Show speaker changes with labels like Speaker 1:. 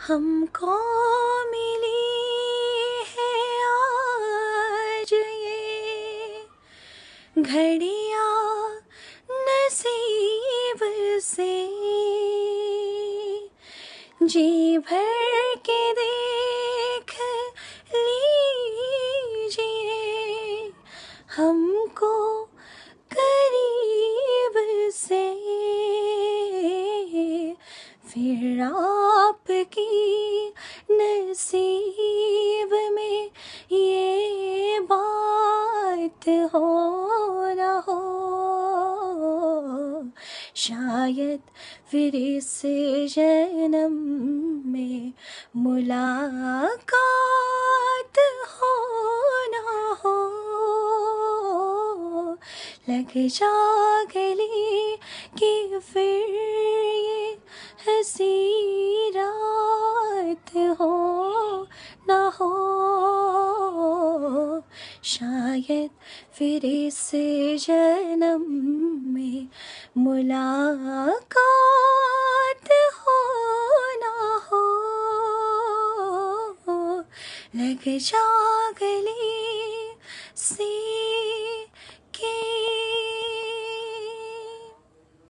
Speaker 1: हमको मिली है आज ये घड़ियाँ नसीब से, जी भर के देख लीजिए हमको करीब से, फिर आपकी नसीब में ये बात हो न हो, शायद फिर इस जन्म में मुलाकात हो न हो। लग जा गले कि फिर ये हंसी रात हो न हो, शायद फिर इस जन्म में मुलाकात हो न हो। लग जा गले से के